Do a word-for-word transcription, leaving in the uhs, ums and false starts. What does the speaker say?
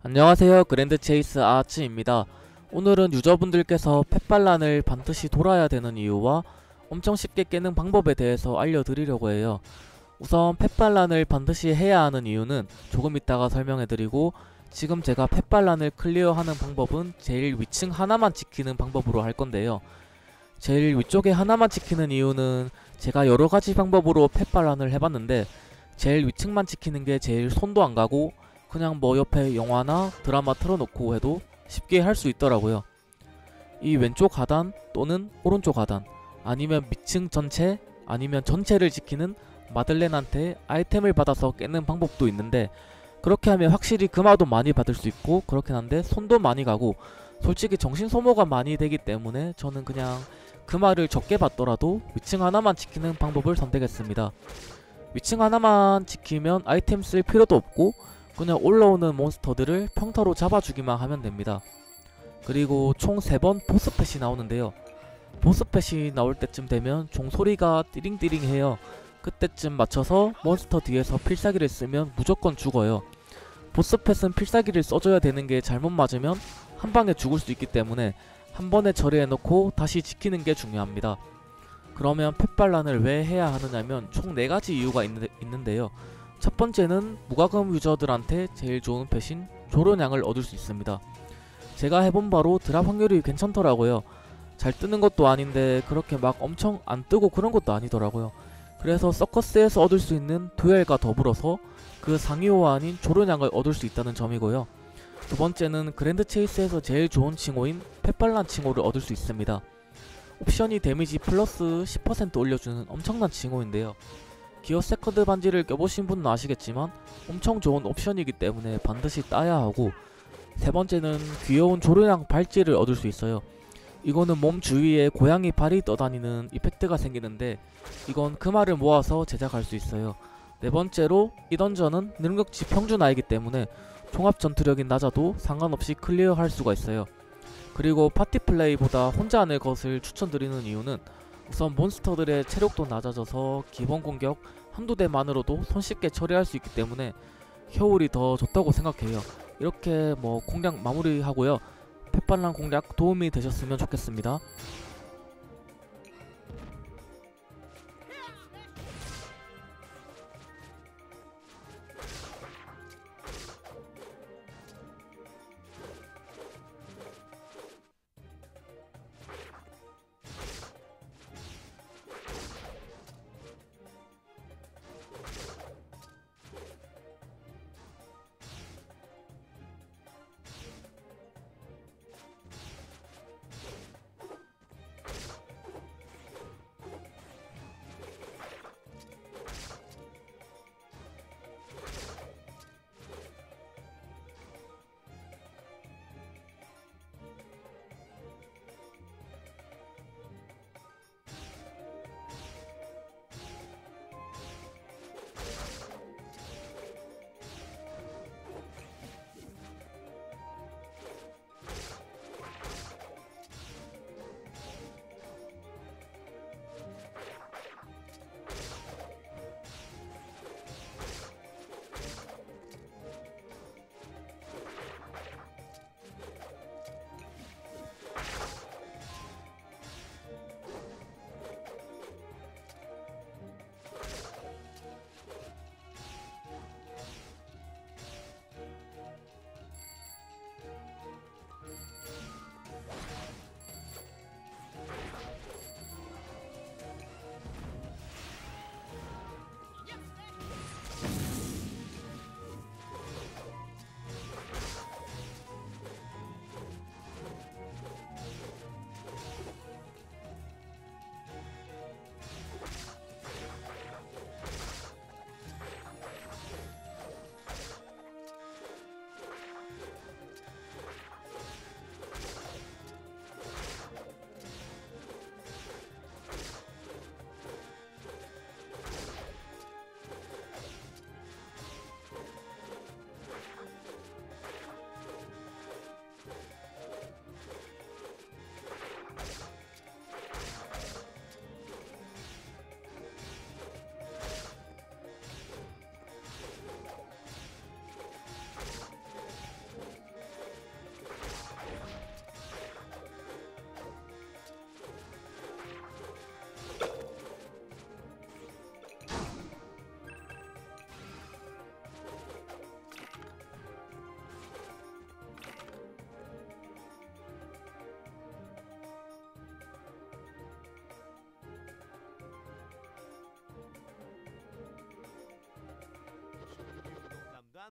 안녕하세요, 그랜드 체이스 아츠입니다. 오늘은 유저분들께서 펫반란을 반드시 돌아야 되는 이유와 엄청 쉽게 깨는 방법에 대해서 알려드리려고 해요. 우선 펫반란을 반드시 해야 하는 이유는 조금 이따가 설명해드리고, 지금 제가 펫반란을 클리어하는 방법은 제일 위층 하나만 지키는 방법으로 할 건데요. 제일 위쪽에 하나만 지키는 이유는 제가 여러가지 방법으로 펫반란을 해봤는데 제일 위층만 지키는 게 제일 손도 안 가고 그냥 뭐 옆에 영화나 드라마 틀어놓고 해도 쉽게 할 수 있더라고요. 이 왼쪽 하단 또는 오른쪽 하단, 아니면 밑층 전체, 아니면 전체를 지키는 마들렌한테 아이템을 받아서 깨는 방법도 있는데, 그렇게 하면 확실히 금화도 많이 받을 수 있고 그렇긴 한데 손도 많이 가고 솔직히 정신 소모가 많이 되기 때문에 저는 그냥 금화를 적게 받더라도 위층 하나만 지키는 방법을 선택했습니다. 위층 하나만 지키면 아이템 쓸 필요도 없고 그냥 올라오는 몬스터들을 평타로 잡아주기만 하면 됩니다. 그리고 총 세 번 보스펫이 나오는데요. 보스펫이 나올 때쯤 되면 종소리가 띠링띠링 해요. 그때쯤 맞춰서 몬스터 뒤에서 필살기를 쓰면 무조건 죽어요. 보스펫은 필살기를 써줘야 되는게 잘못 맞으면 한방에 죽을 수 있기 때문에 한 번에 처리해놓고 다시 지키는 게 중요합니다. 그러면 펫반란을 왜 해야 하느냐면 총 네 가지 이유가 있는, 있는데요. 첫 번째는 무과금 유저들한테 제일 좋은 펫인 조련양을 얻을 수 있습니다. 제가 해본 바로 드랍 확률이 괜찮더라고요. 잘 뜨는 것도 아닌데 그렇게 막 엄청 안 뜨고 그런 것도 아니더라고요. 그래서 서커스에서 얻을 수 있는 듀엘과 더불어서 그 상위 호환인 조련양을 얻을 수 있다는 점이고요. 두 번째는 그랜드 체이스에서 제일 좋은 칭호인 펫반란 칭호를 얻을 수 있습니다. 옵션이 데미지 플러스 십 퍼센트 올려주는 엄청난 칭호인데요. 기어 세컨드 반지를 껴보신 분은 아시겠지만 엄청 좋은 옵션이기 때문에 반드시 따야 하고, 세 번째는 귀여운 조련양 발찌를 얻을 수 있어요. 이거는 몸 주위에 고양이 발이 떠다니는 이펙트가 생기는데 이건 금화를 모아서 제작할 수 있어요. 네 번째로 이 던전은 능력치 평준화이기 때문에 종합 전투력이 낮아도 상관없이 클리어할 수가 있어요. 그리고 파티 플레이보다 혼자 하는 것을 추천드리는 이유는 우선 몬스터들의 체력도 낮아져서 기본 공격 한두 대만으로도 손쉽게 처리할 수 있기 때문에 효율이 더 좋다고 생각해요. 이렇게 뭐 공략 마무리하고요. 펫반란 공략 도움이 되셨으면 좋겠습니다.